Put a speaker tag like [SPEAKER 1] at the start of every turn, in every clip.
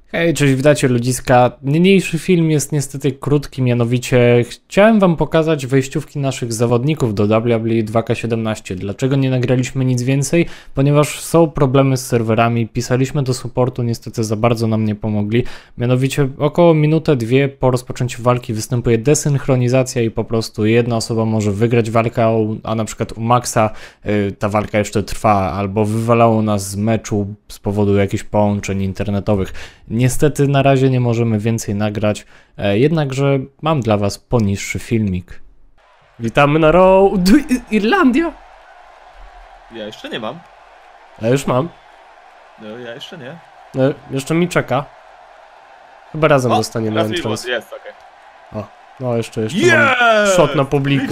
[SPEAKER 1] Hej, cześć, witajcie ludziska. Niniejszy film jest niestety krótki, mianowicie chciałem wam pokazać wejściówki naszych zawodników do WWE 2K17. Dlaczego nie nagraliśmy nic więcej? Ponieważ są problemy z serwerami, pisaliśmy do supportu, niestety za bardzo nam nie pomogli. Mianowicie około minutę, dwie po rozpoczęciu walki występuje desynchronizacja i po prostu jedna osoba może wygrać walkę, a na przykład u Maxa ta walka jeszcze trwa, albo wywalało nas z meczu z powodu jakichś połączeń internetowych. Niestety na razie nie możemy więcej nagrać, jednakże mam dla was poniższy filmik. Witamy na Raw Irlandia!
[SPEAKER 2] Ja jeszcze nie mam.
[SPEAKER 1] Ja już mam.
[SPEAKER 2] No, ja jeszcze nie.
[SPEAKER 1] Jeszcze mi czeka. Chyba razem dostaniemy entrance.
[SPEAKER 2] Jest, okej.
[SPEAKER 1] O, no jeszcze mam shot na publikę.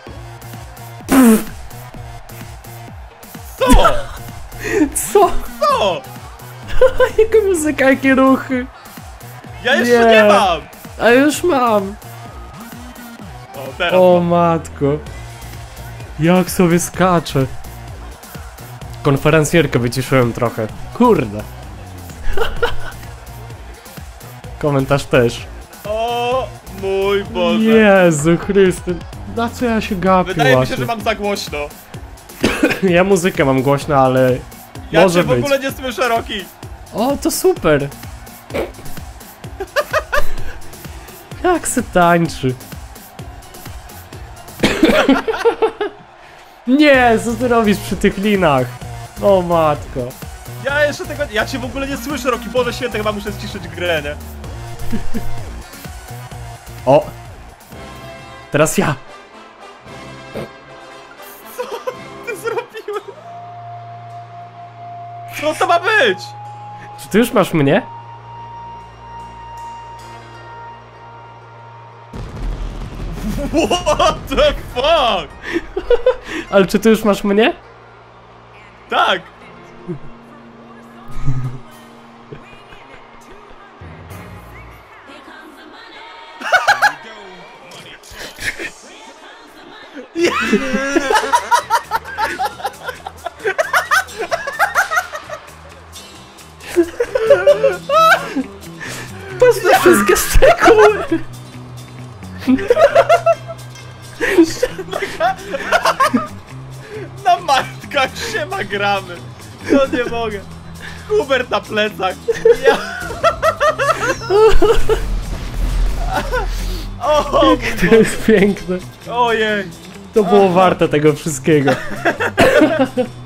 [SPEAKER 2] Co?
[SPEAKER 1] Co?
[SPEAKER 2] Co?
[SPEAKER 1] Jaka muzyka, jakie ruchy!
[SPEAKER 2] Ja jeszcze nie mam!
[SPEAKER 1] A już mam!
[SPEAKER 2] O, teraz
[SPEAKER 1] O
[SPEAKER 2] mam.
[SPEAKER 1] matko! Jak sobie skacze! Konferencjerkę wyciszyłem trochę. Kurde! Komentarz też.
[SPEAKER 2] O mój Boże!
[SPEAKER 1] Jezu Chryste! Na co ja się gapię?
[SPEAKER 2] Wydaje mi się, że mam za głośno.
[SPEAKER 1] Ja muzykę mam głośno, ale
[SPEAKER 2] Ja
[SPEAKER 1] może
[SPEAKER 2] cię w
[SPEAKER 1] być.
[SPEAKER 2] ogóle nie słyszę, Roki!
[SPEAKER 1] O, to super! Jak se tańczy? Nie, co ty robisz przy tych linach? O matko.
[SPEAKER 2] Ja jeszcze tego... Ja cię w ogóle nie słyszę, Roki! Boże święty, chyba muszę ściszyć grę, nie?
[SPEAKER 1] O! Teraz ja!
[SPEAKER 2] Co ty zrobiłeś? Co to ma być?
[SPEAKER 1] Czy ty już masz mnie?
[SPEAKER 2] What the fuck?
[SPEAKER 1] Ale czy ty już masz mnie?
[SPEAKER 2] Tak!
[SPEAKER 1] Patrz na wszystkie szczegóły!
[SPEAKER 2] Na majtkach siema gramy. No nie mogę. Hubert na plecach. Ja... O,
[SPEAKER 1] To jest piękne.
[SPEAKER 2] ojej.
[SPEAKER 1] To było warte tego wszystkiego.